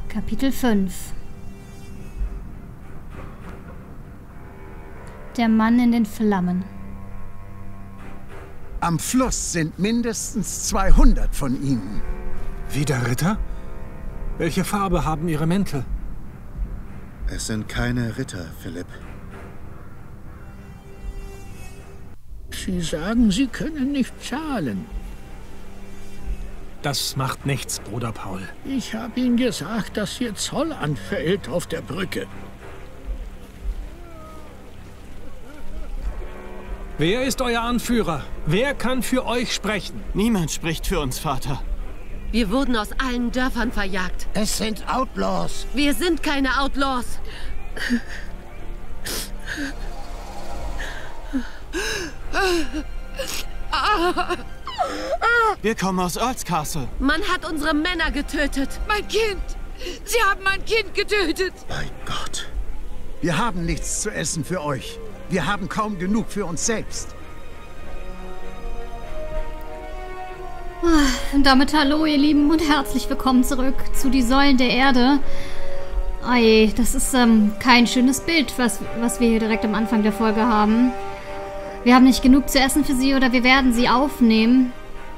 Kapitel 5. Der Mann in den Flammen. Am Fluss sind mindestens 200 von ihnen. Wieder Ritter? Welche Farbe haben ihre Mäntel? Es sind keine Ritter, Philipp. Sie sagen, Sie können nicht zahlen. Das macht nichts, Bruder Paul. Ich habe Ihnen gesagt, dass hier Zoll anfällt auf der Brücke. Wer ist euer Anführer? Wer kann für euch sprechen? Niemand spricht für uns, Vater. Wir wurden aus allen Dörfern verjagt. Es sind Outlaws. Wir sind keine Outlaws. Wir kommen aus Earls Castle. Man hat unsere Männer getötet. Mein Kind! Sie haben mein Kind getötet! Bei Gott. Wir haben nichts zu essen für euch. Wir haben kaum genug für uns selbst. Und damit hallo ihr Lieben und herzlich willkommen zurück zu die Säulen der Erde. Ei, das ist kein schönes Bild, was wir hier direkt am Anfang der Folge haben. Wir haben nicht genug zu essen für sie oder wir werden sie aufnehmen.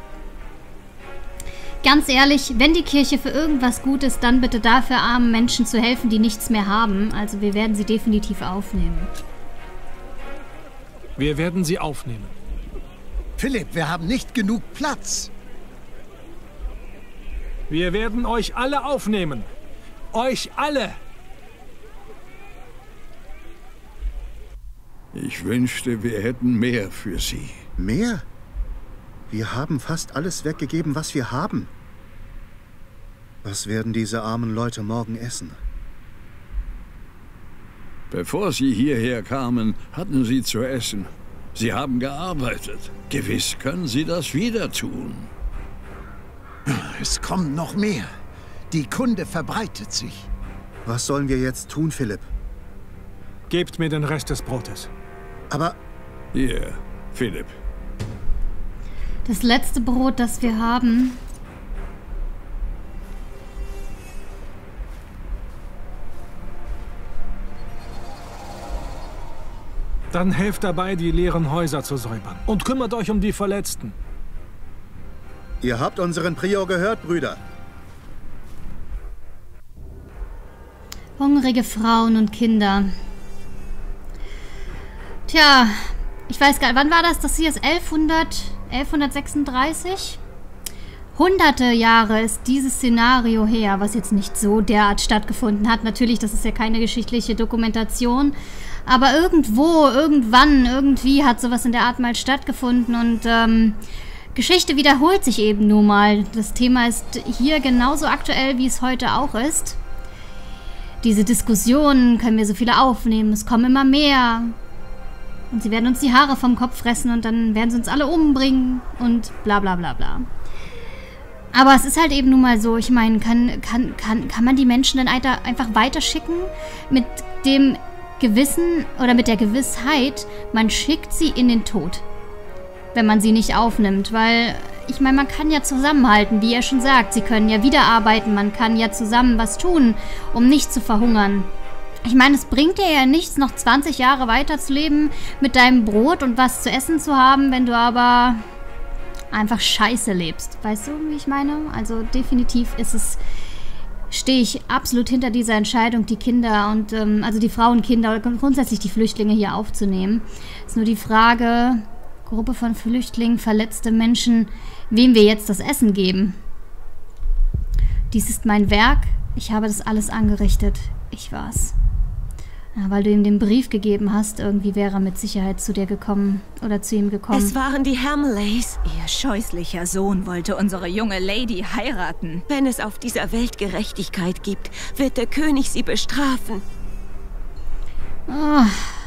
Ganz ehrlich, wenn die Kirche für irgendwas gut ist, dann bitte dafür armen Menschen zu helfen, die nichts mehr haben. Also wir werden sie definitiv aufnehmen. Wir werden sie aufnehmen. Philipp, wir haben nicht genug Platz. Wir werden euch alle aufnehmen. Euch alle! Ich wünschte, wir hätten mehr für Sie. Mehr? Wir haben fast alles weggegeben, was wir haben. Was werden diese armen Leute morgen essen? Bevor Sie hierher kamen, hatten Sie zu essen. Sie haben gearbeitet. Gewiss können Sie das wieder tun. Es kommt noch mehr. Die Kunde verbreitet sich. Was sollen wir jetzt tun, Philipp? Gebt mir den Rest des Brotes. Aber... Hier, Philipp. Das letzte Brot, das wir haben. Dann helft dabei, die leeren Häuser zu säubern. Und kümmert euch um die Verletzten. Ihr habt unseren Prior gehört, Brüder. Hungrige Frauen und Kinder. Tja, ich weiß gar nicht, wann war das? Das hier ist 1136? Hunderte Jahre ist dieses Szenario her, was jetzt nicht so derart stattgefunden hat. Natürlich, das ist ja keine geschichtliche Dokumentation. Aber irgendwo, irgendwann, irgendwie hat sowas in der Art mal stattgefunden. Und Geschichte wiederholt sich eben nun mal. Das Thema ist hier genauso aktuell, wie es heute auch ist. Diese Diskussionen, können wir so viele aufnehmen, es kommen immer mehr. Und sie werden uns die Haare vom Kopf fressen und dann werden sie uns alle umbringen und bla bla bla bla. Aber es ist halt eben nun mal so, ich meine, kann man die Menschen dann einfach weiterschicken mit dem Gewissen oder mit der Gewissheit, man schickt sie in den Tod, wenn man sie nicht aufnimmt, weil ich meine, man kann ja zusammenhalten, wie er schon sagt, sie können ja wieder arbeiten, man kann ja zusammen was tun, um nicht zu verhungern. Ich meine, es bringt dir ja nichts, noch 20 Jahre weiterzuleben mit deinem Brot und was zu essen zu haben, wenn du aber einfach scheiße lebst. Weißt du, wie ich meine? Also definitiv stehe ich absolut hinter dieser Entscheidung, die Kinder und also die Frauen, Kinder oder grundsätzlich die Flüchtlinge hier aufzunehmen. Ist nur die Frage, Gruppe von Flüchtlingen, verletzte Menschen, wem wir jetzt das Essen geben. Dies ist mein Werk. Ich habe das alles angerichtet. Ich war's. Ja, weil du ihm den Brief gegeben hast, irgendwie wäre er mit Sicherheit zu dir gekommen oder zu ihm gekommen. Es waren die Hamleys. Ihr scheußlicher Sohn wollte unsere junge Lady heiraten. Wenn es auf dieser Welt Gerechtigkeit gibt, wird der König sie bestrafen. Oh.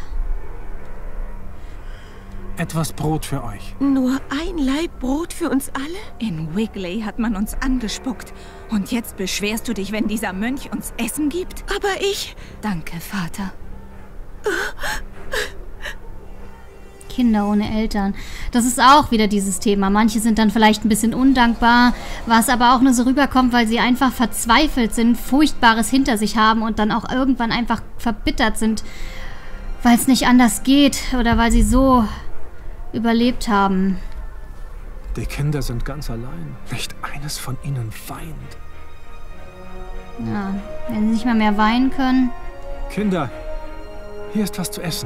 Etwas Brot für euch. Nur ein Laib Brot für uns alle? In Wigley hat man uns angespuckt. Und jetzt beschwerst du dich, wenn dieser Mönch uns Essen gibt? Aber ich... Danke, Vater. Kinder ohne Eltern. Das ist auch wieder dieses Thema. Manche sind dann vielleicht ein bisschen undankbar, was aber auch nur so rüberkommt, weil sie einfach verzweifelt sind, Furchtbares hinter sich haben und dann auch irgendwann einfach verbittert sind, weil es nicht anders geht oder weil sie so überlebt haben. Die Kinder sind ganz allein. Nicht eines von ihnen weint. Ja, wenn sie nicht mal mehr weinen können. Kinder, hier ist was zu essen.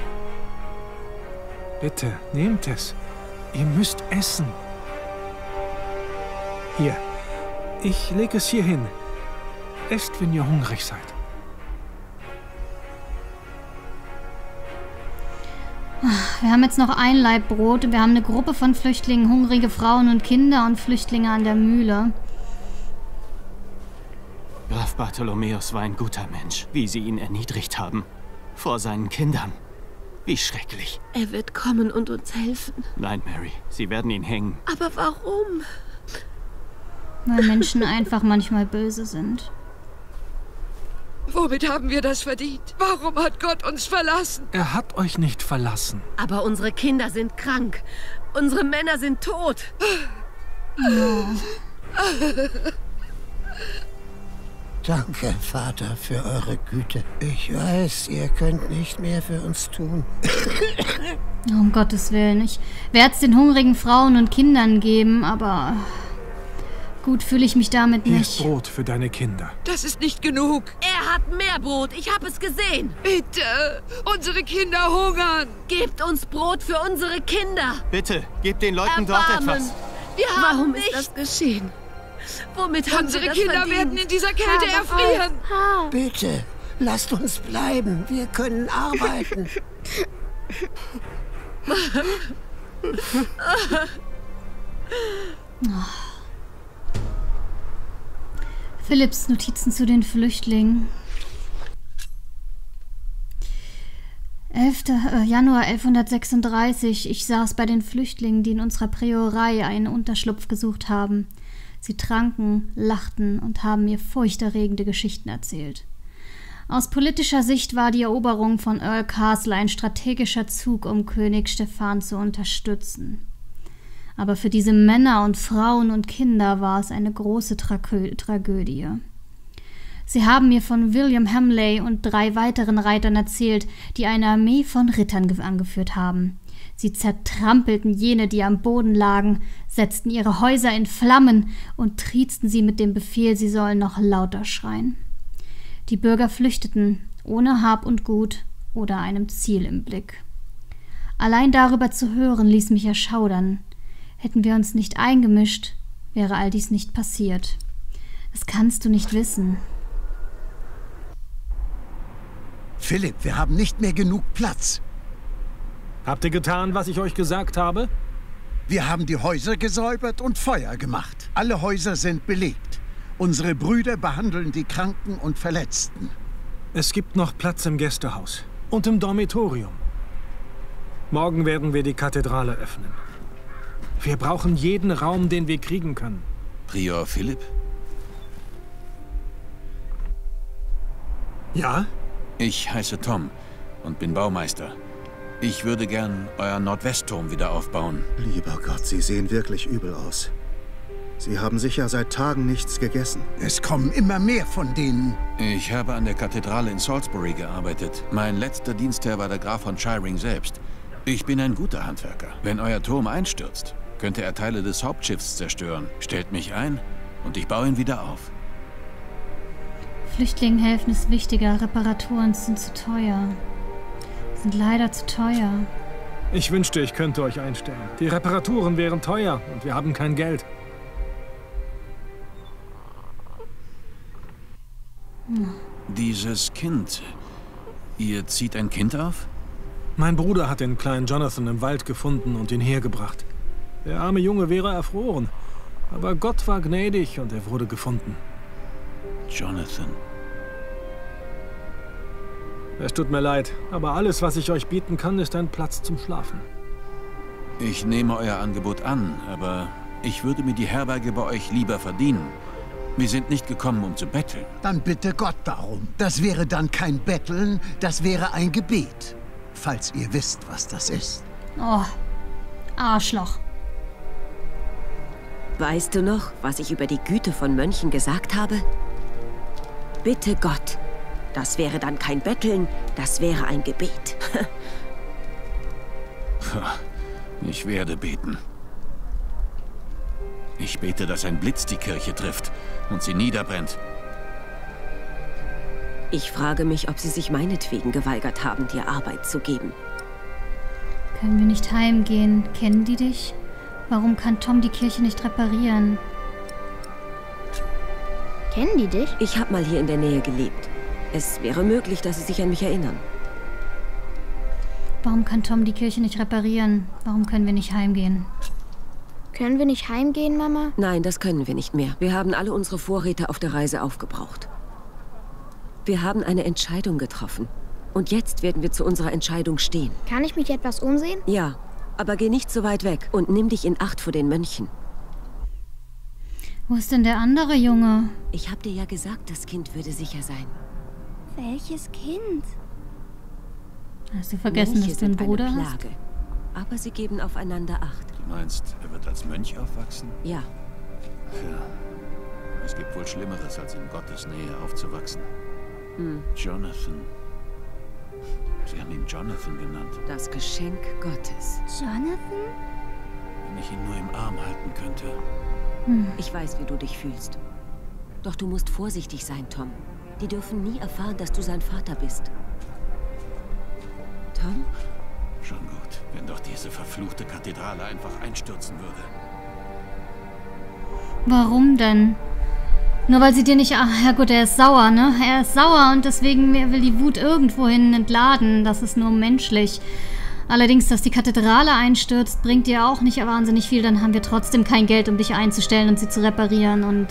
Bitte, nehmt es. Ihr müsst essen. Hier, ich lege es hier hin. Esst, wenn ihr hungrig seid. Wir haben jetzt noch ein Laib Brot. Wir haben eine Gruppe von Flüchtlingen, hungrige Frauen und Kinder und Flüchtlinge an der Mühle. Graf Bartholomäus war ein guter Mensch, wie sie ihn erniedrigt haben. Vor seinen Kindern. Wie schrecklich. Er wird kommen und uns helfen. Nein, Mary, sie werden ihn hängen. Aber warum? Weil Menschen einfach manchmal böse sind. Womit haben wir das verdient? Warum hat Gott uns verlassen? Er hat euch nicht verlassen. Aber unsere Kinder sind krank. Unsere Männer sind tot. Danke, Vater, für eure Güte. Ich weiß, ihr könnt nicht mehr für uns tun. Um Gottes Willen, ich werde es den hungrigen Frauen und Kindern geben, aber gut fühle ich mich damit Hier nicht. ist Brot für deine Kinder. Das ist nicht genug. Er hat mehr Brot. Ich habe es gesehen. Bitte, unsere Kinder hungern. Gebt uns Brot für unsere Kinder. Bitte, gebt den Leuten dort etwas. Warum ist das geschehen? Womit haben Unsere wir das Kinder verdient? werden in dieser Kälte erfrieren. Bitte, lasst uns bleiben. Wir können arbeiten. Philipps Notizen zu den Flüchtlingen. 11. Januar 1136. Ich saß bei den Flüchtlingen, die in unserer Priorei einen Unterschlupf gesucht haben. Sie tranken, lachten und haben mir furchterregende Geschichten erzählt. Aus politischer Sicht war die Eroberung von Earl Castle ein strategischer Zug, um König Stephan zu unterstützen. Aber für diese Männer und Frauen und Kinder war es eine große Tragödie. Sie haben mir von William Hamley und 3 weiteren Reitern erzählt, die eine Armee von Rittern angeführt haben. Sie zertrampelten jene, die am Boden lagen, setzten ihre Häuser in Flammen und triezten sie mit dem Befehl, sie sollen noch lauter schreien. Die Bürger flüchteten, ohne Hab und Gut oder einem Ziel im Blick. Allein darüber zu hören, ließ mich erschaudern. Hätten wir uns nicht eingemischt, wäre all dies nicht passiert. Das kannst du nicht wissen. Philipp, wir haben nicht mehr genug Platz. Habt ihr getan, was ich euch gesagt habe? Wir haben die Häuser gesäubert und Feuer gemacht. Alle Häuser sind belegt. Unsere Brüder behandeln die Kranken und Verletzten. Es gibt noch Platz im Gästehaus und im Dormitorium. Morgen werden wir die Kathedrale öffnen. Wir brauchen jeden Raum, den wir kriegen können. Prior Philipp? Ja? Ich heiße Tom und bin Baumeister. Ich würde gern euren Nordwestturm wieder aufbauen. Lieber Gott, Sie sehen wirklich übel aus. Sie haben sicher seit Tagen nichts gegessen. Es kommen immer mehr von denen. Ich habe an der Kathedrale in Salisbury gearbeitet. Mein letzter Dienstherr war der Graf von Shiring selbst. Ich bin ein guter Handwerker. Wenn euer Turm einstürzt, könnte er Teile des Hauptschiffs zerstören. Stellt mich ein und ich baue ihn wieder auf. Flüchtlingen helfen ist wichtiger. Reparaturen sind zu teuer. Sind leider zu teuer. Ich wünschte, ich könnte euch einstellen. Die Reparaturen wären teuer und wir haben kein Geld. Dieses Kind. Ihr zieht ein Kind auf? Mein Bruder hat den kleinen Jonathan im Wald gefunden und ihn hergebracht. Der arme Junge wäre erfroren. Aber Gott war gnädig und er wurde gefunden. Jonathan. Es tut mir leid, aber alles, was ich euch bieten kann, ist ein Platz zum Schlafen. Ich nehme euer Angebot an, aber ich würde mir die Herberge bei euch lieber verdienen. Wir sind nicht gekommen, um zu betteln. Dann bitte Gott darum. Das wäre dann kein Betteln, das wäre ein Gebet. Falls ihr wisst, was das ist. Oh, Arschloch. Weißt du noch, was ich über die Güte von Mönchen gesagt habe? Bitte Gott. Das wäre dann kein Betteln, das wäre ein Gebet. Ich werde beten. Ich bete, dass ein Blitz die Kirche trifft und sie niederbrennt. Ich frage mich, ob sie sich meinetwegen geweigert haben, dir Arbeit zu geben. Können wir nicht heimgehen? Kennen die dich? Warum kann Tom die Kirche nicht reparieren? Kennen die dich? Ich habe mal hier in der Nähe gelebt. Es wäre möglich, dass sie sich an mich erinnern. Warum kann Tom die Kirche nicht reparieren? Warum können wir nicht heimgehen? Können wir nicht heimgehen, Mama? Nein, das können wir nicht mehr. Wir haben alle unsere Vorräte auf der Reise aufgebraucht. Wir haben eine Entscheidung getroffen. Und jetzt werden wir zu unserer Entscheidung stehen. Kann ich mich etwas umsehen? Ja, aber geh nicht so weit weg und nimm dich in Acht vor den Mönchen. Wo ist denn der andere Junge? Ich hab dir ja gesagt, das Kind würde sicher sein. Welches Kind? Hast du vergessen, Mönche dass du einen sind Bruder eine hast? Plage, aber sie geben aufeinander Acht. Du meinst, er wird als Mönch aufwachsen? Ja. Ja. Es gibt wohl Schlimmeres, als in Gottes Nähe aufzuwachsen. Jonathan. Sie haben ihn Jonathan genannt. Das Geschenk Gottes. Jonathan? Wenn ich ihn nur im Arm halten könnte. Ich weiß, wie du dich fühlst. Doch du musst vorsichtig sein, Tom. Die dürfen nie erfahren, dass du sein Vater bist. Tom? Schon gut, wenn doch diese verfluchte Kathedrale einfach einstürzen würde. Warum denn? Nur weil sie dir nicht... Ach, ja gut, er ist sauer, ne? Er ist sauer und deswegen will die Wut irgendwohin entladen. Das ist nur menschlich. Allerdings, dass die Kathedrale einstürzt, bringt dir auch nicht wahnsinnig viel. Dann haben wir trotzdem kein Geld, um dich einzustellen und sie zu reparieren. Und,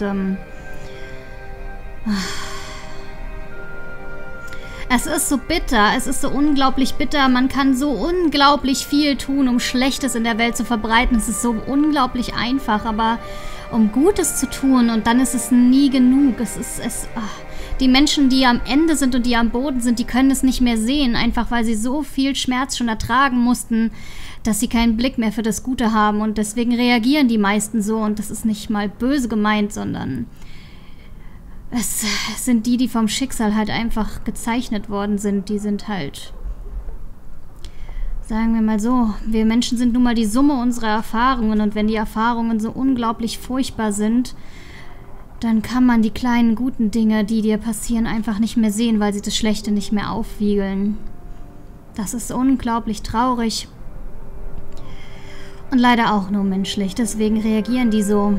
es ist so bitter. Es ist so unglaublich bitter. Man kann so unglaublich viel tun, um Schlechtes in der Welt zu verbreiten. Es ist so unglaublich einfach, aber... um Gutes zu tun und dann ist es nie genug. Die Menschen, die am Ende sind und die am Boden sind, die können es nicht mehr sehen, einfach weil sie so viel Schmerz schon ertragen mussten, dass sie keinen Blick mehr für das Gute haben und deswegen reagieren die meisten so und das ist nicht mal böse gemeint, sondern es sind die vom Schicksal halt einfach gezeichnet worden sind, die sind halt... Sagen wir mal so, wir Menschen sind nun mal die Summe unserer Erfahrungen und wenn die Erfahrungen so unglaublich furchtbar sind, dann kann man die kleinen guten Dinge, die dir passieren, einfach nicht mehr sehen, weil sie das Schlechte nicht mehr aufwiegeln. Das ist unglaublich traurig und leider auch nur menschlich, deswegen reagieren die so.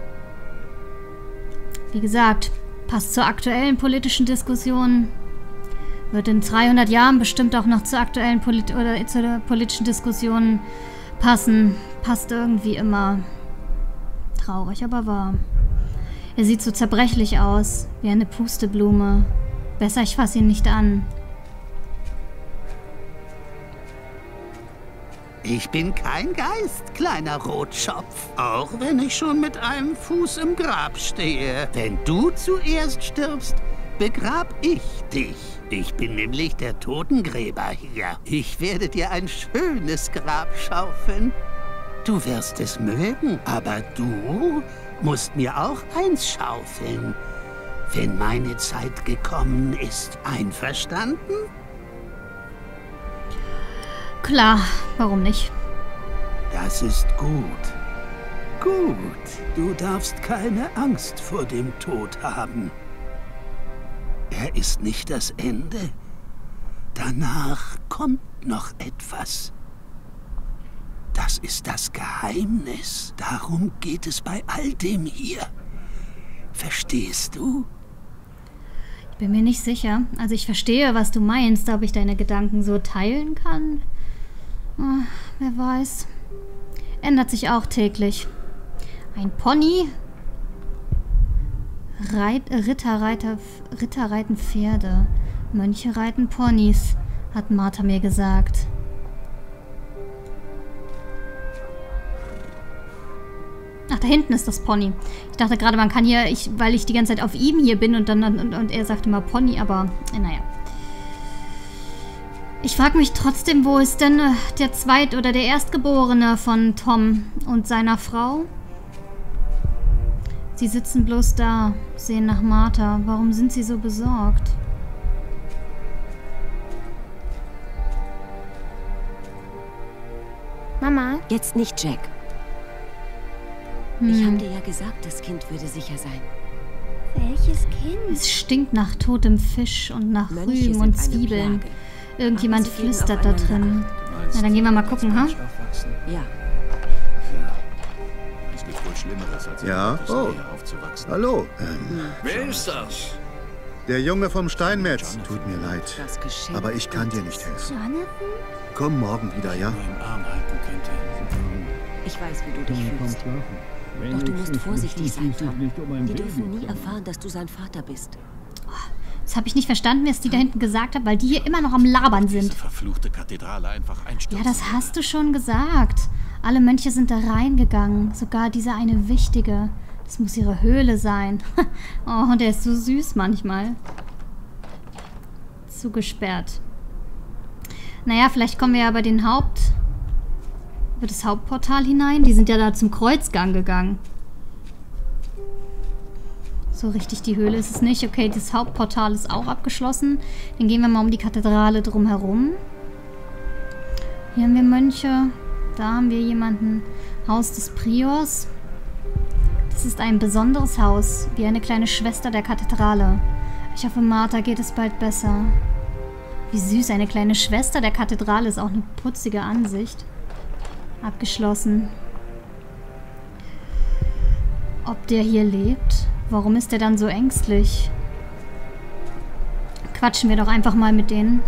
Wie gesagt, passt zur aktuellen politischen Diskussion. Wird in 300 Jahren bestimmt auch noch zur aktuellen zur politischen Diskussion passen. Passt irgendwie immer. Traurig, aber wahr. Er sieht so zerbrechlich aus, wie eine Pusteblume. Besser, ich fasse ihn nicht an. Ich bin kein Geist, kleiner Rotschopf. Auch wenn ich schon mit einem Fuß im Grab stehe. Wenn du zuerst stirbst, begrab ich dich. Ich bin nämlich der Totengräber hier. Ich werde dir ein schönes Grab schaufeln. Du wirst es mögen, aber du musst mir auch eins schaufeln. Wenn meine Zeit gekommen ist. Einverstanden? Klar, warum nicht? Das ist gut. Gut, du darfst keine Angst vor dem Tod haben. Er ist nicht das Ende. Danach kommt noch etwas. Das ist das Geheimnis. Darum geht es bei all dem hier. Verstehst du? Ich bin mir nicht sicher. Also ich verstehe, was du meinst, ob ich deine Gedanken so teilen kann. Oh, wer weiß. Ändert sich auch täglich. Ein Pony... Ritter reiten Pferde. Mönche reiten Ponys, hat Martha mir gesagt. Ach, da hinten ist das Pony. Ich dachte gerade, man kann hier, weil ich die ganze Zeit auf ihm hier bin und er sagte mal Pony, aber naja. Ich frage mich trotzdem, wo ist denn der Zweit- oder der Erstgeborene von Tom und seiner Frau? Sie sitzen bloß da, sehen nach Martha. Warum sind sie so besorgt? Mama? Jetzt nicht, Jack. Ich habe dir ja gesagt, das Kind würde sicher sein. Welches Kind? Es stinkt nach totem Fisch und nach Mönche Rüben sind und eine Zwiebeln. Plage. Irgendjemand Aber sie geben flüstert da drin. Na, dann gehen wir mal gucken, ha? Ja. Es gibt wohl Schlimmeres, als Ja? in Oh. Nähe aufzuwachsen. Hallo. Wer ist das? Der Junge vom Steinmetz. Tut mir leid. Das Geschenk Aber ich kann dir nicht helfen. Jonathan? Komm morgen wieder, ja? Nur im Arm halten könnte. Ich weiß, wie du dich fühlst. Doch du musst vorsichtig sein, Tom. Die dürfen nie erfahren, dass du sein Vater bist. Das habe ich nicht verstanden, was die da hinten gesagt haben, weil die hier immer noch am Labern sind. Diese verfluchte Kathedrale einfach einstürzen. Ja, das hast du schon gesagt. Alle Mönche sind da reingegangen. Sogar dieser eine Wichtige. Das muss ihre Höhle sein. Oh, der ist so süß manchmal. Zugesperrt. Naja, vielleicht kommen wir ja über über das Hauptportal hinein. Die sind ja da zum Kreuzgang gegangen. So richtig die Höhle ist es nicht. Okay, das Hauptportal ist auch abgeschlossen. Dann gehen wir mal um die Kathedrale drumherum. Hier haben wir Mönche. Da haben wir jemanden. Haus des Priors. Das ist ein besonderes Haus. Wie eine kleine Schwester der Kathedrale. Ich hoffe, Martha geht es bald besser. Wie süß, eine kleine Schwester der Kathedrale ist auch eine putzige Ansicht. Abgeschlossen. Ob der hier lebt? Warum ist der dann so ängstlich? Quatschen wir doch einfach mal mit denen.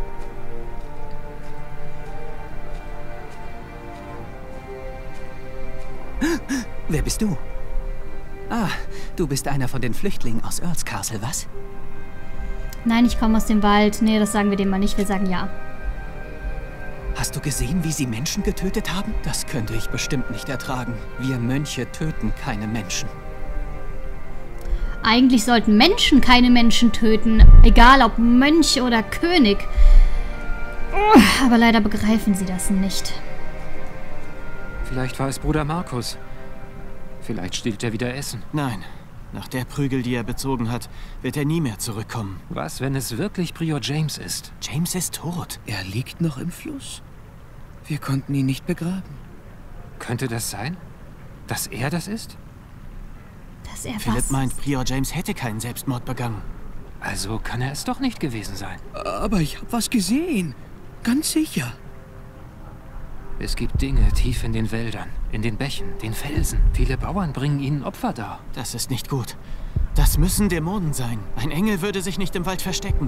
Wer bist du? Ah, du bist einer von den Flüchtlingen aus Earls Castle, was? Nein, ich komme aus dem Wald. Nee, das sagen wir dem mal nicht. Wir sagen ja. Hast du gesehen, wie sie Menschen getötet haben? Das könnte ich bestimmt nicht ertragen. Wir Mönche töten keine Menschen. Eigentlich sollten Menschen keine Menschen töten. Egal ob Mönch oder König. Aber leider begreifen sie das nicht. Vielleicht war es Bruder Markus. Vielleicht stiehlt er wieder Essen. Nein. Nach der Prügel, die er bezogen hat, wird er nie mehr zurückkommen. Was, wenn es wirklich Prior James ist? James ist tot. Er liegt noch im Fluss. Wir konnten ihn nicht begraben. Könnte das sein? Dass er das ist? Dass er Philipp was? meint, Prior James hätte keinen Selbstmord begangen. Also kann er es doch nicht gewesen sein. Aber ich habe was gesehen. Ganz sicher. Es gibt Dinge tief in den Wäldern, in den Bächen, den Felsen. Viele Bauern bringen ihnen Opfer dar. Das ist nicht gut. Das müssen Dämonen sein. Ein Engel würde sich nicht im Wald verstecken.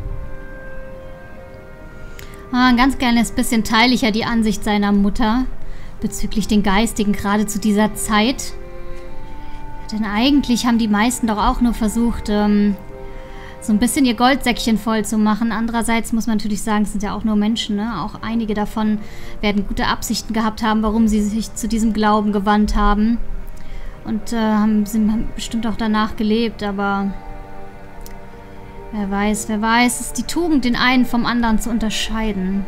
Ein ganz kleines bisschen teile ich ja die Ansicht seiner Mutter bezüglich den Geistigen, gerade zu dieser Zeit. Denn eigentlich haben die meisten doch auch nur versucht, so ein bisschen ihr Goldsäckchen voll zu machen. Andererseits muss man natürlich sagen, es sind ja auch nur Menschen, ne? Auch einige davon werden gute Absichten gehabt haben, warum sie sich zu diesem Glauben gewandt haben. Und sind bestimmt auch danach gelebt, aber wer weiß, es ist die Tugend, den einen vom anderen zu unterscheiden.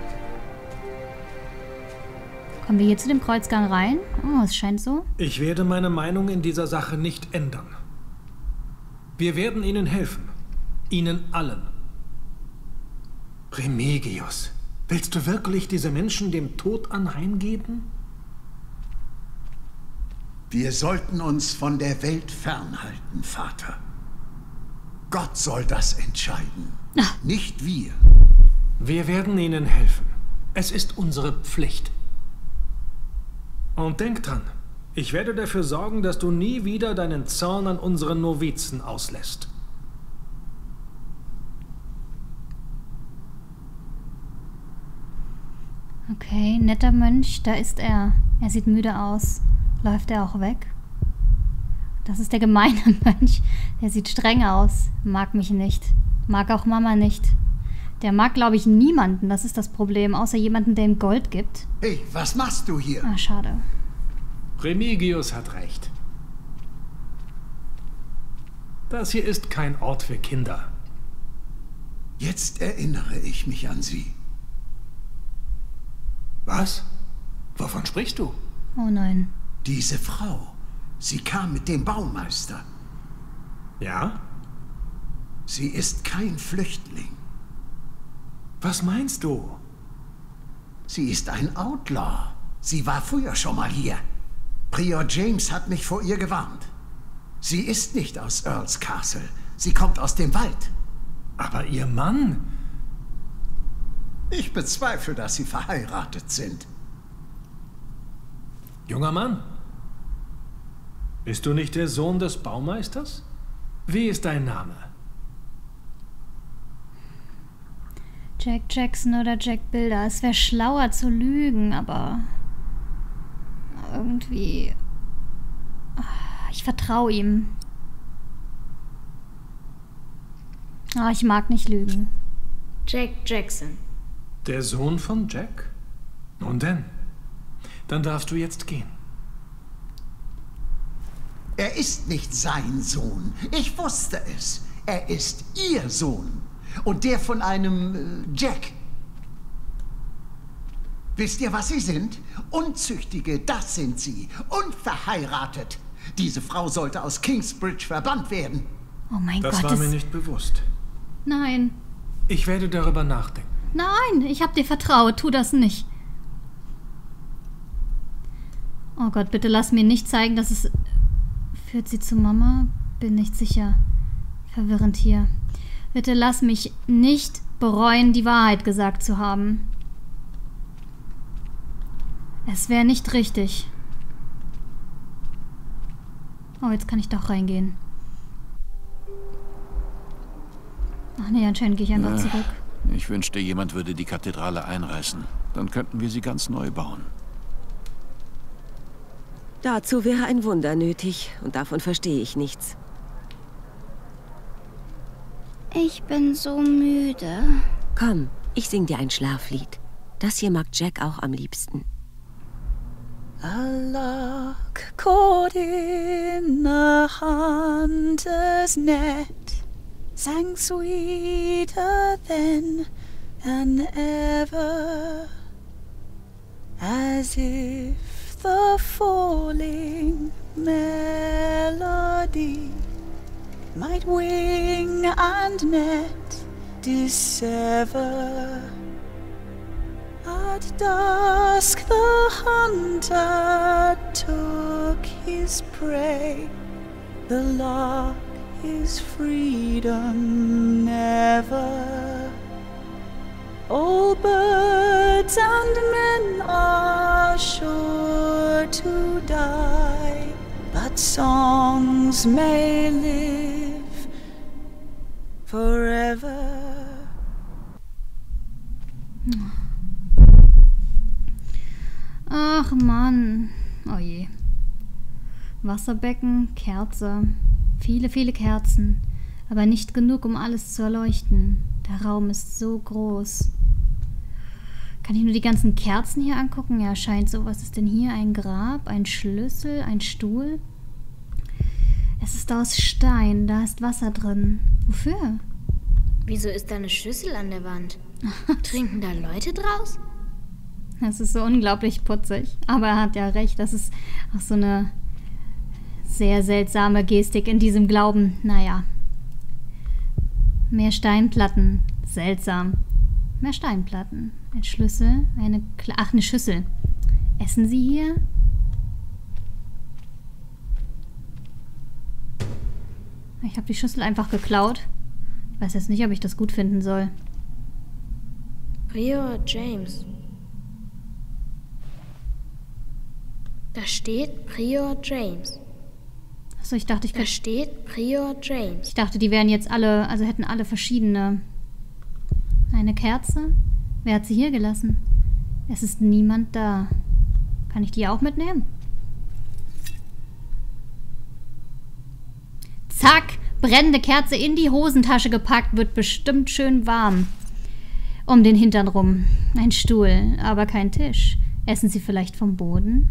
Kommen wir hier zu dem Kreuzgang rein? Oh, es scheint so. Ich werde meine Meinung in dieser Sache nicht ändern. Wir werden ihnen helfen. Ihnen allen. Remigius, willst du wirklich diese Menschen dem Tod anheimgeben? Wir sollten uns von der Welt fernhalten, Vater. Gott soll das entscheiden, nicht wir. Wir werden ihnen helfen. Es ist unsere Pflicht. Und denk dran, ich werde dafür sorgen, dass du nie wieder deinen Zorn an unseren Novizen auslässt. Okay, netter Mönch, da ist er. Er sieht müde aus. Läuft er auch weg? Das ist der gemeine Mönch. Der sieht streng aus. Mag mich nicht. Mag auch Mama nicht. Der mag, glaube ich, niemanden. Das ist das Problem. Außer jemanden, der ihm Gold gibt. Hey, was machst du hier? Ah, schade. Remigius hat recht. Das hier ist kein Ort für Kinder. Jetzt erinnere ich mich an sie. Was? Wovon sprichst du? Oh nein. Diese Frau, sie kam mit dem Baumeister. Ja? Sie ist kein Flüchtling. Was meinst du? Sie ist ein Outlaw. Sie war früher schon mal hier. Prior James hat mich vor ihr gewarnt. Sie ist nicht aus Earls Castle. Sie kommt aus dem Wald. Aber ihr Mann? Ich bezweifle, dass sie verheiratet sind. Junger Mann, bist du nicht der Sohn des Baumeisters? Wie ist dein Name? Jack Jackson oder Jack Bilder. Es wäre schlauer zu lügen, aber irgendwie... Ich vertraue ihm. Aber ich mag nicht lügen. Jack Jackson. Der Sohn von Jack? Nun denn, dann darfst du jetzt gehen. Er ist nicht sein Sohn. Ich wusste es. Er ist ihr Sohn. Und der von einem Jack. Wisst ihr, was sie sind? Unzüchtige, das sind sie. Unverheiratet. Diese Frau sollte aus Kingsbridge verbannt werden. Oh mein Gott. Das war mir nicht bewusst. Nein. Ich werde darüber nachdenken. Nein, ich hab dir vertraut. Tu das nicht. Oh Gott, bitte lass mir nicht zeigen, dass es... Führt sie zu Mama? Bin nicht sicher. Verwirrend hier. Bitte lass mich nicht bereuen, die Wahrheit gesagt zu haben. Es wäre nicht richtig. Oh, jetzt kann ich doch reingehen. Ach nee, anscheinend gehe ich einfach zurück. Ich wünschte, jemand würde die Kathedrale einreißen. Dann könnten wir sie ganz neu bauen. Dazu wäre ein Wunder nötig. Und davon verstehe ich nichts. Ich bin so müde. Komm, ich sing dir ein Schlaflied. Das hier mag Jack auch am liebsten. A lark caught in a hunter's net sang sweeter than ever, as if the falling melody might wing and net dissever. At dusk the hunter took his prey. The lark is freedom never. All birds and men are sure to die, but songs may live forever. Ach Mann. Oh je. Wasserbecken, Kerze. Viele, viele Kerzen. Aber nicht genug, um alles zu erleuchten. Der Raum ist so groß. Kann ich nur die ganzen Kerzen hier angucken? Ja, scheint so. Was ist denn hier? Ein Grab, ein Schlüssel, ein Stuhl. Es ist aus Stein. Da ist Wasser drin. Wofür? Wieso ist da eine Schüssel an der Wand? Trinken da Leute draus? Das ist so unglaublich putzig. Aber er hat ja recht. Das ist auch so eine sehr seltsame Gestik in diesem Glauben. Naja. Mehr Steinplatten. Seltsam. Mehr Steinplatten. Ein Schlüssel. Eine Schüssel. Essen Sie hier? Ich habe die Schüssel einfach geklaut. Ich weiß jetzt nicht, ob ich das gut finden soll. Prior James. Da steht Prior James. Achso, ich dachte, Da steht Prior James. Ich dachte, die wären jetzt alle, also hätten alle verschiedene. Eine Kerze? Wer hat sie hier gelassen? Es ist niemand da. Kann ich die auch mitnehmen? Zack! Brennende Kerze in die Hosentasche gepackt. Wird bestimmt schön warm. Um den Hintern rum. Ein Stuhl, aber kein Tisch. Essen Sie vielleicht vom Boden?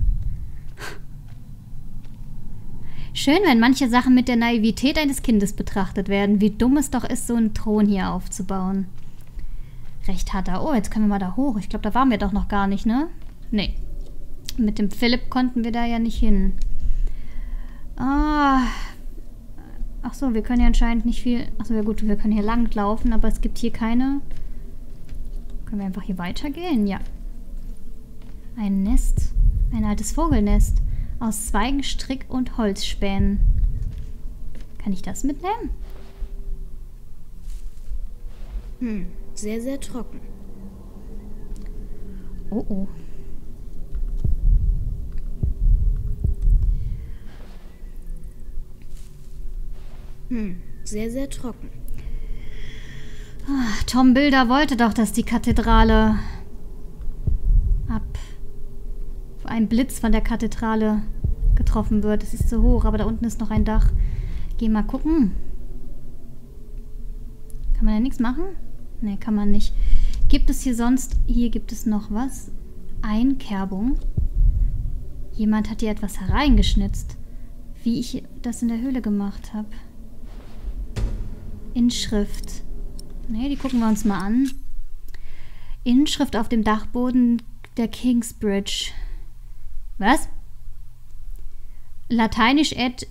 Schön, wenn manche Sachen mit der Naivität eines Kindes betrachtet werden. Wie dumm es doch ist, so einen Thron hier aufzubauen. Recht harter. Oh, jetzt können wir mal da hoch. Ich glaube, da waren wir doch noch gar nicht, ne? Nee. Mit dem Philipp konnten wir da ja nicht hin. Ah. Ach so, wir können ja anscheinend nicht viel... Ach so, ja gut, wir können hier lang laufen, aber es gibt hier keine... Können wir einfach hier weitergehen? Ja. Ein Nest. Ein altes Vogelnest. Aus Zweigen, Strick und Holzspänen. Kann ich das mitnehmen? Sehr, sehr trocken. Oh, oh. Sehr, sehr trocken. Tom Bilder wollte doch, dass die Kathedrale ein Blitz von der Kathedrale getroffen wird. Es ist zu hoch, aber da unten ist noch ein Dach. Geh mal gucken. Kann man da nichts machen? Ne, kann man nicht. Gibt es hier sonst... Hier gibt es noch was. Einkerbung. Jemand hat hier etwas hereingeschnitzt. Wie ich das in der Höhle gemacht habe. Inschrift. Ne, die gucken wir uns mal an. Inschrift auf dem Dachboden der Kingsbridge. Was? Lateinisch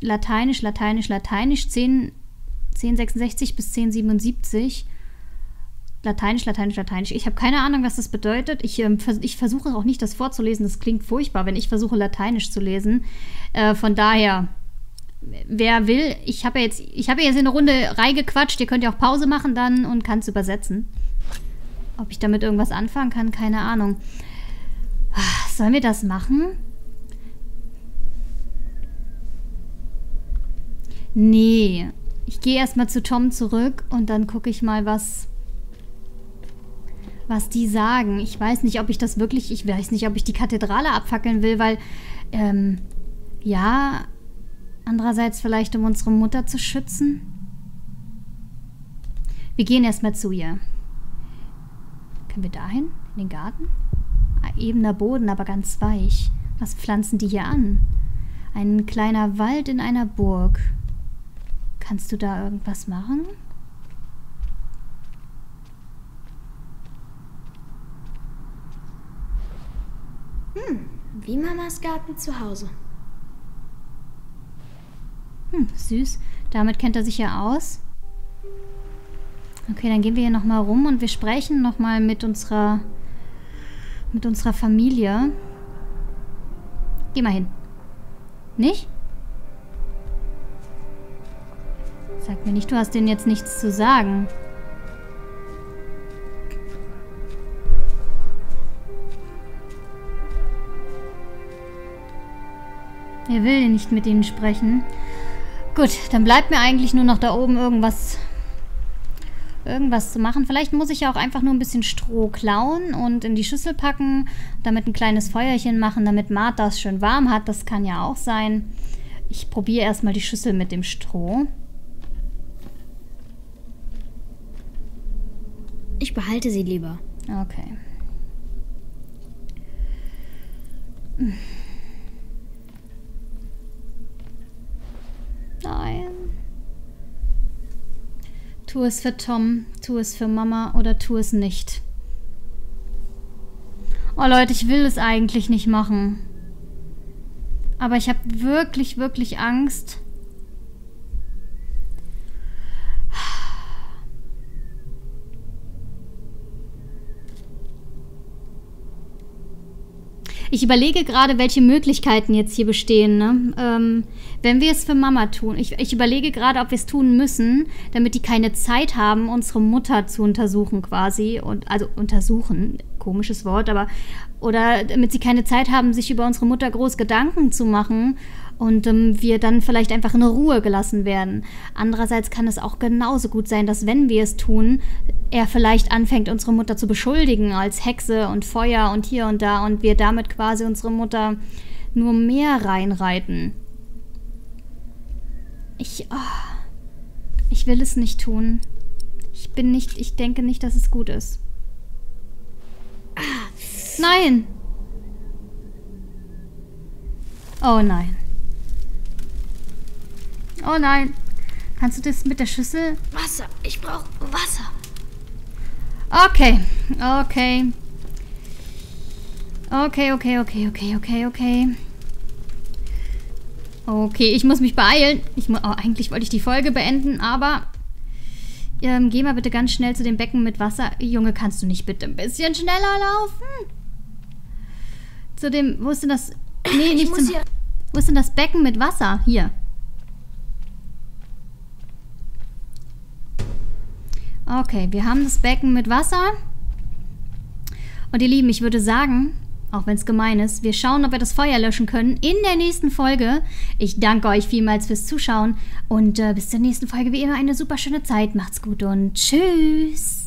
1066 bis 1077. Lateinisch. Ich habe keine Ahnung, was das bedeutet. Ich versuche auch nicht, das vorzulesen. Das klingt furchtbar, wenn ich versuche, Lateinisch zu lesen. Von daher, wer will, ich habe ja jetzt in eine Runde reingequatscht. Ihr könnt ja auch Pause machen dann und kann es übersetzen. Ob ich damit irgendwas anfangen kann, keine Ahnung. Sollen wir das machen? Nee. Ich gehe erstmal zu Tom zurück und dann gucke ich mal, was die sagen. Ich weiß nicht, ob ich das wirklich... Ich weiß nicht, ob ich die Kathedrale abfackeln will, weil... ja... Andererseits vielleicht, um unsere Mutter zu schützen. Wir gehen erstmal zu ihr. Können wir dahin? In den Garten? Ebener Boden, aber ganz weich. Was pflanzen die hier an? Ein kleiner Wald in einer Burg. Kannst du da irgendwas machen? Wie Mamas Garten zu Hause. Süß. Damit kennt er sich ja aus. Okay, dann gehen wir hier nochmal rum und wir sprechen nochmal mit unserer Familie. Geh mal hin. Nicht? Sag mir nicht, du hast denen jetzt nichts zu sagen. Er will nicht mit ihnen sprechen. Gut, dann bleibt mir eigentlich nur noch da oben irgendwas zu machen. Vielleicht muss ich ja auch einfach nur ein bisschen Stroh klauen und in die Schüssel packen, damit ein kleines Feuerchen machen, damit Martha es schön warm hat. Das kann ja auch sein. Ich probiere erstmal die Schüssel mit dem Stroh. Ich behalte sie lieber. Okay. Nein. Tu es für Tom, tu es für Mama oder tu es nicht. Oh Leute, ich will es eigentlich nicht machen. Aber ich habe wirklich, wirklich Angst. Ich überlege gerade, welche Möglichkeiten jetzt hier bestehen, ne? Wenn wir es für Mama tun. Ich überlege gerade, ob wir es tun müssen, damit die keine Zeit haben, unsere Mutter zu untersuchen quasi. Also untersuchen, komisches Wort, aber... Oder damit sie keine Zeit haben, sich über unsere Mutter groß Gedanken zu machen und wir dann vielleicht einfach in Ruhe gelassen werden. Andererseits kann es auch genauso gut sein, dass wenn wir es tun, er vielleicht anfängt, unsere Mutter zu beschuldigen als Hexe und Feuer und hier und da und wir damit quasi unsere Mutter nur mehr reinreiten. Ich will es nicht tun. Ich denke nicht, dass es gut ist. Nein! Oh nein. Oh nein. Kannst du das mit der Schüssel? Wasser. Ich brauche Wasser. Okay. Okay. Okay. Okay, ich muss mich beeilen. Eigentlich wollte ich die Folge beenden, aber... geh mal bitte ganz schnell zu dem Becken mit Wasser. Junge, kannst du nicht bitte ein bisschen schneller laufen? Zu dem... Wo ist denn das... Nee, nicht zum... Wo ist denn das Becken mit Wasser? Hier. Okay, wir haben das Becken mit Wasser. Und ihr Lieben, ich würde sagen, auch wenn es gemein ist, wir schauen, ob wir das Feuer löschen können in der nächsten Folge. Ich danke euch vielmals fürs Zuschauen und bis zur nächsten Folge wie immer eine super schöne Zeit. Macht's gut und tschüss.